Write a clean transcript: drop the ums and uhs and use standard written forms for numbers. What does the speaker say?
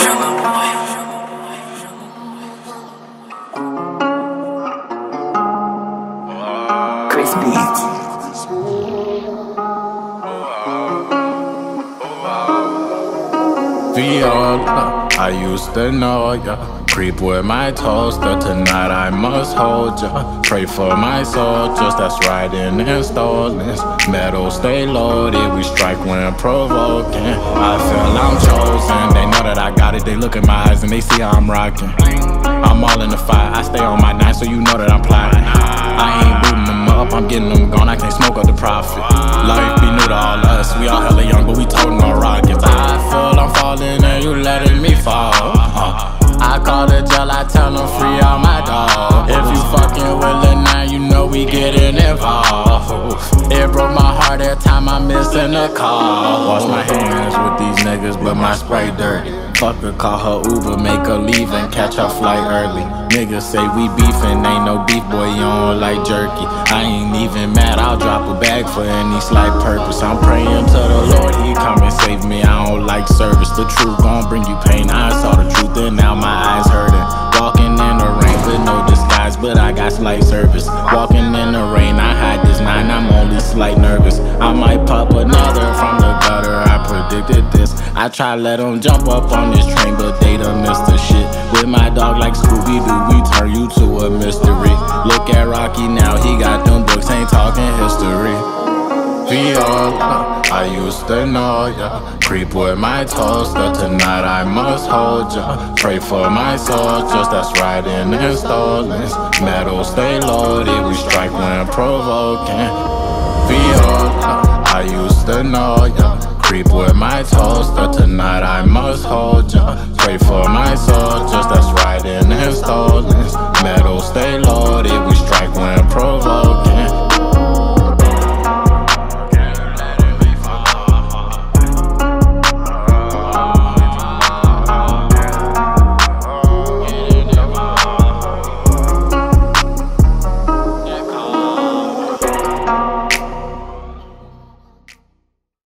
Chris Beats. Viola, I used to know ya. Creep with my toaster, tonight I must hold ya. Pray for my soldiers that's riding in stallings. Metal stay loaded, we strike when provoking. I feel I'm chosen, they know that I got it. They look in my eyes and they see how I'm rocking. I'm all in the fire, I stay on my 9, so you know that I'm plotting. I ain't booting them up, I'm getting them gone, I can't smoke up the profit. Life be new to all us, we all hella young, but we toting on rockets. I feel I'm falling and you letting me fall. I call the jail, I tell them free all my dogs. If you fucking with it now, you know we getting involved. It broke my heart every time I'm missing a call. Wash my hands with these niggas, but my spray dirty. Fuck her, call her Uber, make her leave and catch her flight early. Niggas say we beefin', ain't no beef, boy, you don't like jerky. I ain't even mad, I'll drop a bag for any slight purpose. I'm praying to the Lord, he come and save me. I don't like service, the truth gon' bring you pain. I saw the truth and now my eyes hurting. Walking in the rain with no disguise, but I got slight service. Walking in the rain, I hide this 9, I'm only slight nervous. I might pop another from the gutter, I predicted this. I try let them jump up on this train, but they done missed the shit. With my dog like Scooby-Doo, we turn you to a mystery. Look at Rocky now, he got them books, ain't talking history. Viola, I used to know ya. Creep with my toaster, tonight I must hold ya. Pray for my soldiers that's riding in stallings. Metal stay loaded, we strike when provoking. Viola, I used to know ya. Creep with my toaster, tonight I must hold